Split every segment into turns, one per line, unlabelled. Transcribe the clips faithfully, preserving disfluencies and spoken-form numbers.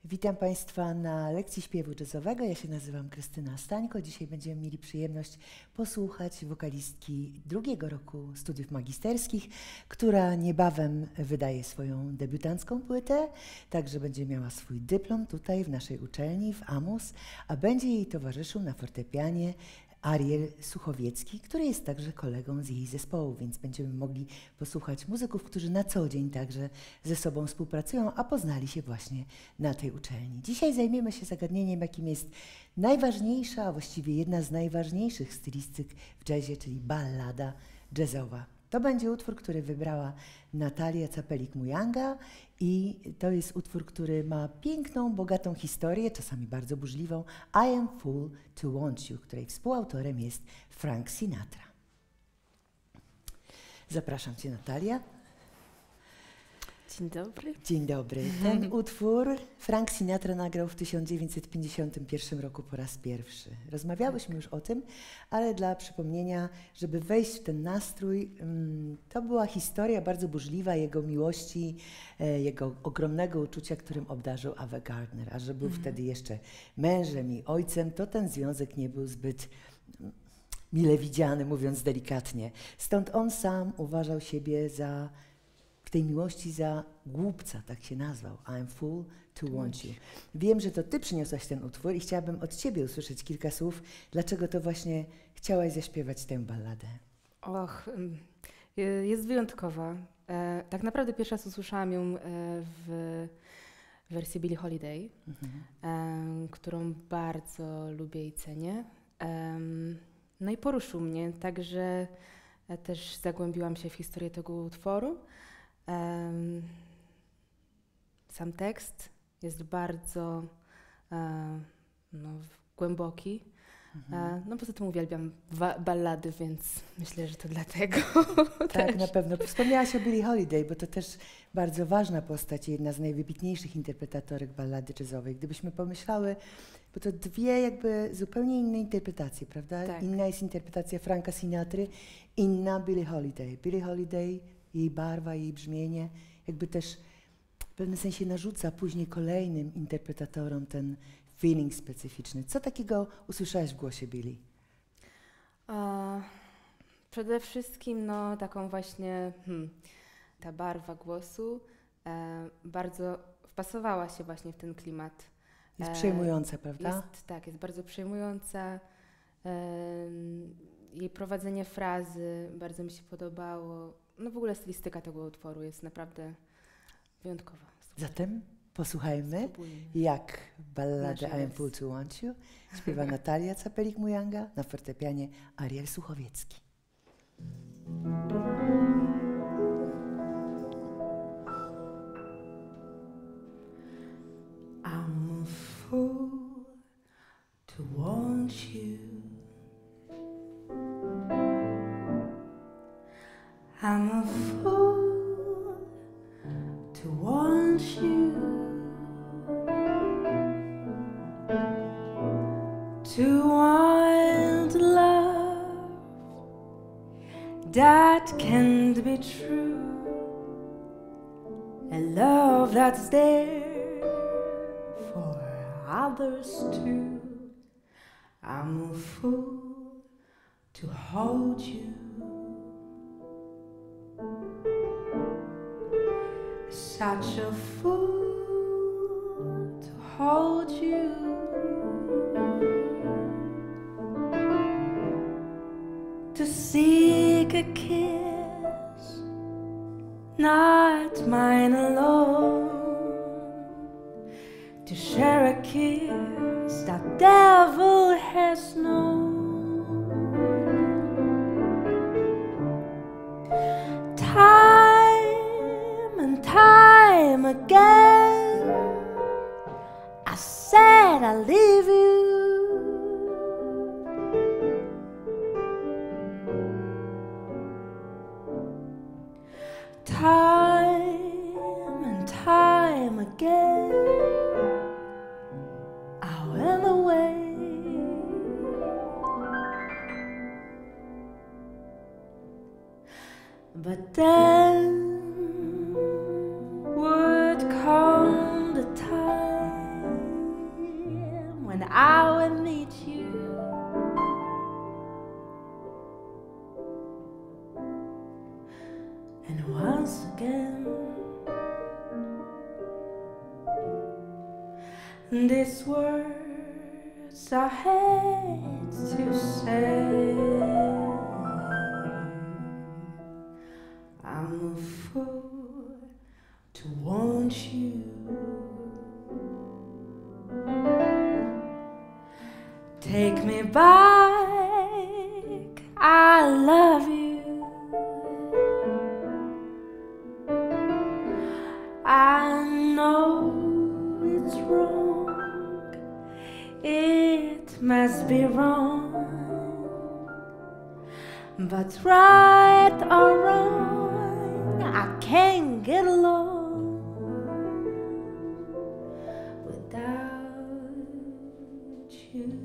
Witam Państwa na lekcji śpiewu jazzowego. Ja się nazywam Krystyna Stańko. Dzisiaj będziemy mieli przyjemność posłuchać wokalistki drugiego roku studiów magisterskich, która niebawem wydaje swoją debiutancką płytę, także będzie miała swój dyplom tutaj w naszej uczelni w AMUS, a będzie jej towarzyszył na fortepianie Ariel Suchowiecki, który jest także kolegą z jej zespołu, więc będziemy mogli posłuchać muzyków, którzy na co dzień także ze sobą współpracują, a poznali się właśnie na tej uczelni. Dzisiaj zajmiemy się zagadnieniem, jakim jest najważniejsza, a właściwie jedna z najważniejszych stylistyk w jazzie, czyli ballada jazzowa. To będzie utwór, który wybrała Natalia Capelik-Mujanga i to jest utwór, który ma piękną, bogatą historię, czasami bardzo burzliwą. I am fool to want you, której współautorem jest Frank Sinatra. Zapraszam Cię, Natalia.
Dzień dobry.
Dzień dobry. Ten utwór Frank Sinatra nagrał w tysiąc dziewięćset pięćdziesiątym pierwszym roku po raz pierwszy. Rozmawiałyśmy już o tym, ale dla przypomnienia, żeby wejść w ten nastrój, to była historia bardzo burzliwa jego miłości, jego ogromnego uczucia, którym obdarzył Ava Gardner. A że był mhm. wtedy jeszcze mężem i ojcem, to ten związek nie był zbyt mile widziany, mówiąc delikatnie. Stąd on sam uważał siebie za w tej miłości za głupca, tak się nazwał. I'm fool to want you. Wiem, że to Ty przyniosłaś ten utwór i chciałabym od Ciebie usłyszeć kilka słów, dlaczego to właśnie chciałaś zaśpiewać tę balladę.
Och, jest wyjątkowa. E, tak naprawdę pierwszy raz usłyszałam ją w wersji Billie Holiday, mhm. e, którą bardzo lubię i cenię. E, no i poruszył mnie, także też zagłębiłam się w historię tego utworu. Um, sam tekst jest bardzo e, no, głęboki. Mhm. E, no poza tym uwielbiam ballady, więc myślę, że to dlatego.
Tak,
też.
Na pewno. Wspomniałaś o Billie Holiday, bo to też bardzo ważna postać, jedna z najwybitniejszych interpretatorek ballady jazzowej. Gdybyśmy pomyślały, bo to dwie jakby zupełnie inne interpretacje, prawda?
Tak.
Inna jest interpretacja Franka Sinatry, inna Billie Holiday. Billie Holiday, jej barwa, jej brzmienie, jakby też w pewnym sensie narzuca później kolejnym interpretatorom ten feeling specyficzny. Co takiego usłyszałaś w głosie Billie?
Uh, przede wszystkim no, taką właśnie hmm, ta barwa głosu e, bardzo wpasowała się właśnie w ten klimat.
Jest przejmująca, prawda?
Jest, tak, jest bardzo przejmująca. E, jej prowadzenie frazy bardzo mi się podobało. No w ogóle stylistyka tego utworu jest naprawdę wyjątkowa. Super.
Zatem posłuchajmy,
Spróbujmy.
jak balladę I am fool to want you śpiewa Natalia Capelik-Mujanga, na fortepianie Ariel Suchowiecki.
I'm a fool to want you. I'm a fool to want you, to want love that can't be true, a love that's there for others too. I'm a fool to hold you, such a fool to hold you, to seek a kiss, not mine alone, to share a kiss that devil has known. Time and time again I said I'll leave you, time and time again I went away, but then would come the time And once again, these words I hate to say. I'm a fool to want you. Take me back, I love you. I know it's wrong, it must be wrong, but right or wrong, I can't get along without you.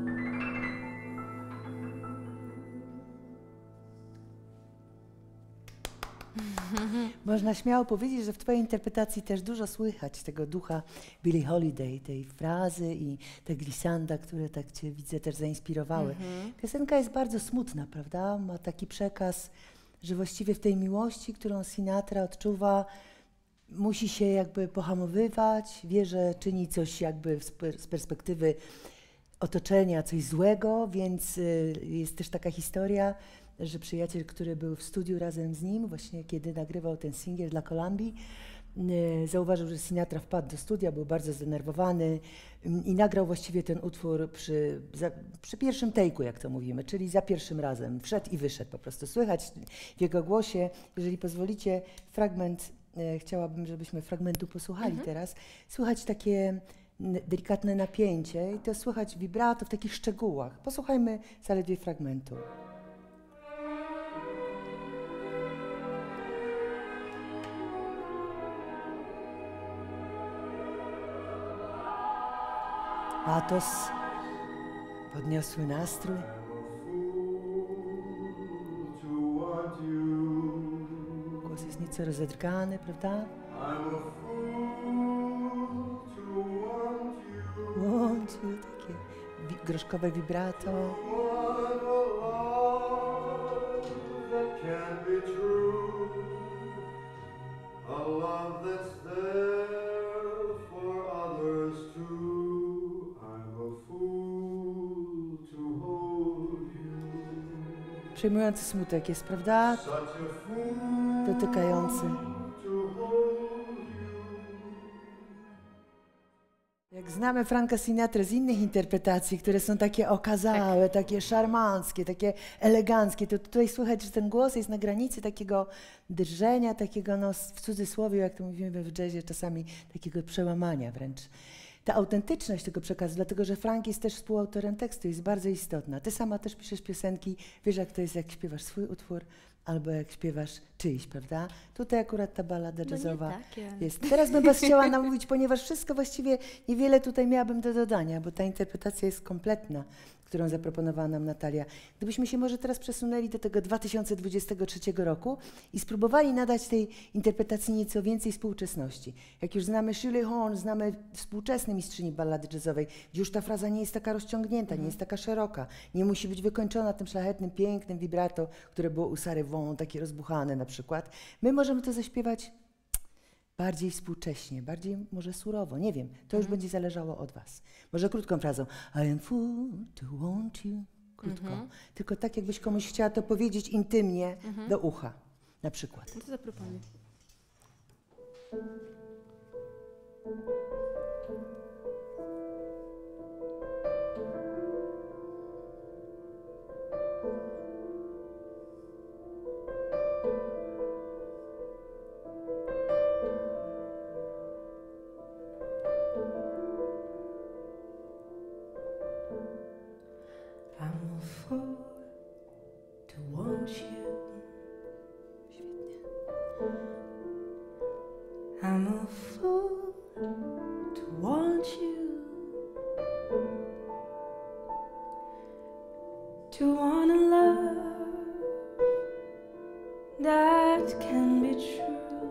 Można śmiało powiedzieć, że w twojej interpretacji też dużo słychać tego ducha Billie Holiday, tej frazy i te glissanda, które tak cię widzę też zainspirowały.
Mhm.
Piosenka jest bardzo smutna, prawda? Ma taki przekaz, że właściwie w tej miłości, którą Sinatra odczuwa, musi się jakby pohamowywać, wie, że czyni coś jakby z per- z perspektywy otoczenia, coś złego, więc y, jest też taka historia, że przyjaciel, który był w studiu razem z nim, właśnie kiedy nagrywał ten singiel dla Kolumbii, y, zauważył, że Sinatra wpadł do studia, był bardzo zdenerwowany y, i nagrał właściwie ten utwór przy, za, przy pierwszym take'u, jak to mówimy, czyli za pierwszym razem. Wszedł i wyszedł po prostu. Słychać w jego głosie, jeżeli pozwolicie, fragment, y, chciałabym, żebyśmy fragmentu posłuchali
Mhm.
teraz, słychać takie n- delikatne napięcie i to słychać vibrato w takich szczegółach. Posłuchajmy zaledwie fragmentu. Patos, podniosły nastrój. Głos jest nieco rozedrgany, prawda? Want you, takie wi- groszkowe vibrato. Przejmujący smutek jest, prawda? Dotykający. Jak znamy Franka Sinatrę z innych interpretacji, które są takie okazałe, takie szarmanckie, takie eleganckie, to tutaj słychać, że ten głos jest na granicy takiego drżenia, takiego, no w cudzysłowie, jak to mówimy w jazzie, czasami takiego przełamania wręcz. Ta autentyczność tego przekazu, dlatego że Frank jest też współautorem tekstu, jest bardzo istotna. Ty sama też piszesz piosenki, wiesz jak to jest, jak śpiewasz swój utwór, albo jak śpiewasz czyjś, prawda? Tutaj akurat ta ballada jazzowa
No nie takie.
jest. Teraz bym was chciała namówić, ponieważ wszystko właściwie, niewiele tutaj miałabym do dodania, bo ta interpretacja jest kompletna, którą zaproponowała nam Natalia. Gdybyśmy się może teraz przesunęli do tego dwa tysiące dwudziestego trzeciego roku i spróbowali nadać tej interpretacji nieco więcej współczesności. Jak już znamy Shirley Horn, znamy współczesne mistrzyni ballady jazzowej, gdzie już ta fraza nie jest taka rozciągnięta, nie jest taka szeroka, nie musi być wykończona tym szlachetnym, pięknym vibrato, które było u Sary Vaughan, takie rozbuchane na przykład. My możemy to zaśpiewać bardziej współcześnie, bardziej może surowo, nie wiem, to już będzie zależało od was. Może krótką frazą, I am fool to want you, krótko,
Mhm.
tylko tak jakbyś komuś chciała to powiedzieć intymnie
Mhm.
do ucha, na przykład.
No to zaproponuj.
I'm a fool to want you. I'm a fool to want you. To want a love that can be true.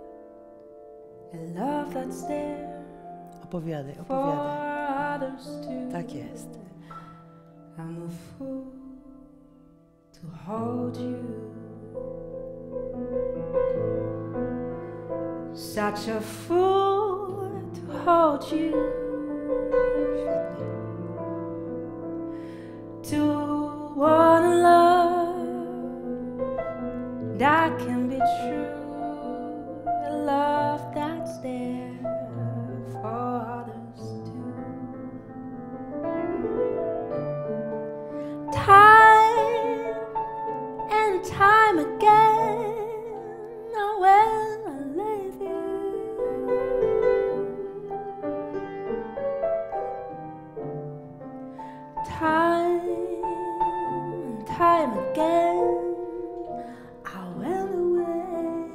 A love that's there
Opowiadaj,
for
opowiadaj.
others too.
Tak jest.
I'm a fool to hold you. such a fool to hold you, to wanna love that can be true, a love that's there for others too. Time and time again, I will leave you. Time and time again, I went away.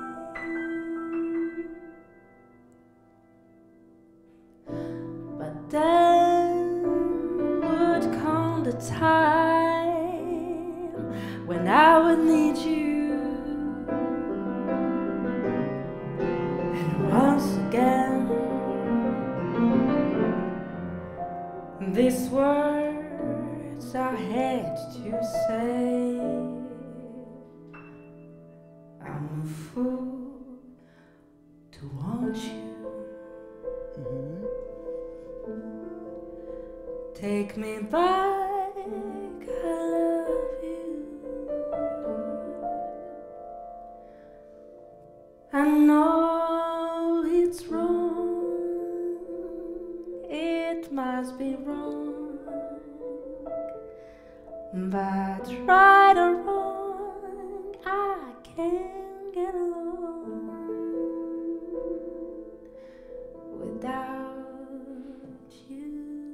But then would come the time when I would need you, and once again these words I had to say. I'm a fool to want you.
Mhm.
Take me back, I love you. I know it's wrong, it must be wrong, but right or wrong, I can't get along without you.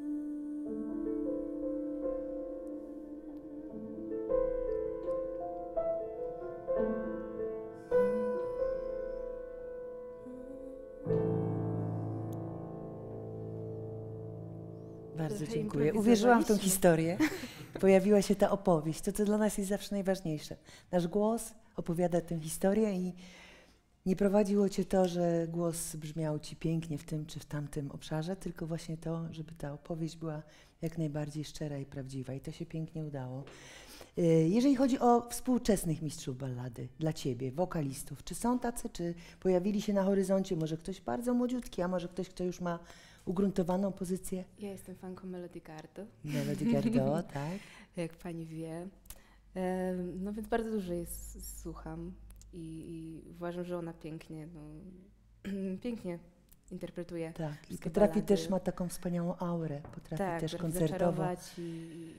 Bardzo
Trochę
dziękuję. Uwierzyłam w tą
improwizowaliśmy.
historię. Pojawiła się ta opowieść. To, co dla nas jest zawsze najważniejsze. Nasz głos opowiada tę historię i nie prowadziło cię to, że głos brzmiał ci pięknie w tym czy w tamtym obszarze, tylko właśnie to, żeby ta opowieść była jak najbardziej szczera i prawdziwa. I to się pięknie udało. Y, Jeżeli chodzi o współczesnych mistrzów ballady, dla ciebie, wokalistów, czy są tacy, czy pojawili się na horyzoncie może ktoś bardzo młodziutki, a może ktoś, kto już ma ugruntowaną pozycję?
Ja jestem fanką Melody Gardot,
Melody Gardot, tak?
jak pani wie. Em, No więc bardzo dużo jest, słucham i, i uważam, że ona pięknie, no, pięknie interpretuje.
Tak, i
Wszystkie
potrafi
ballady.
też, ma taką wspaniałą aurę, potrafi
Tak,
też
potrafi
koncertowo.
zaczarować i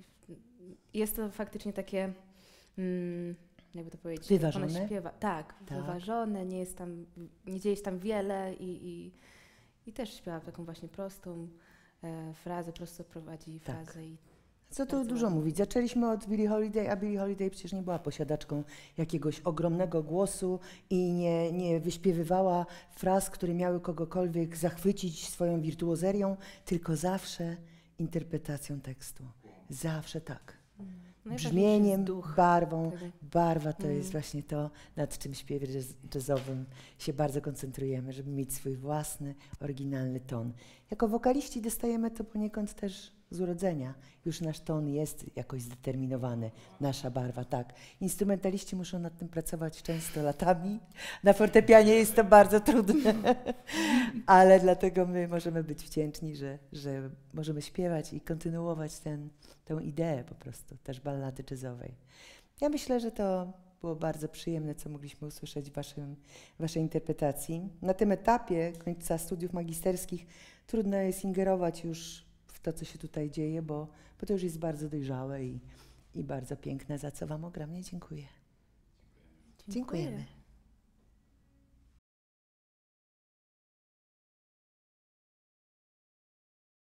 i jest to faktycznie takie, mm, jakby to powiedzieć, jak
Wyważone?
ona śpiewa. Tak,
Tak.
wyważone, nie jest tam, nie dzieje się tam wiele i, i, i też śpiewa taką właśnie prostą e, frazę, prosto prowadzi
Tak.
frazę i
Co tu
Bardzo
dużo
ładnie.
mówić. Zaczęliśmy od Billie Holiday, a Billie Holiday przecież nie była posiadaczką jakiegoś ogromnego głosu i nie, nie wyśpiewywała fraz, które miały kogokolwiek zachwycić swoją wirtuozerią, tylko zawsze interpretacją tekstu. Zawsze tak.
najważniejszy
Brzmieniem,
jest duch
barwą.
tego.
Barwa to
Mm.
jest właśnie to, nad czym w śpiewie jazz- jazzowym się bardzo koncentrujemy, żeby mieć swój własny, oryginalny ton. Jako wokaliści dostajemy to poniekąd też z urodzenia. Już nasz ton jest jakoś zdeterminowany, nasza barwa, tak. Instrumentaliści muszą nad tym pracować często latami. Na fortepianie jest to bardzo trudne, ale dlatego my możemy być wdzięczni, że, że możemy śpiewać i kontynuować ten, tę ideę po prostu, też ballady jazzowej. Ja myślę, że to było bardzo przyjemne, co mogliśmy usłyszeć w waszym, waszej interpretacji. Na tym etapie końca studiów magisterskich trudno jest ingerować już w to, co się tutaj dzieje, bo, bo to już jest bardzo dojrzałe i, i bardzo piękne, za co wam ogromnie dziękuję. Dziękujemy.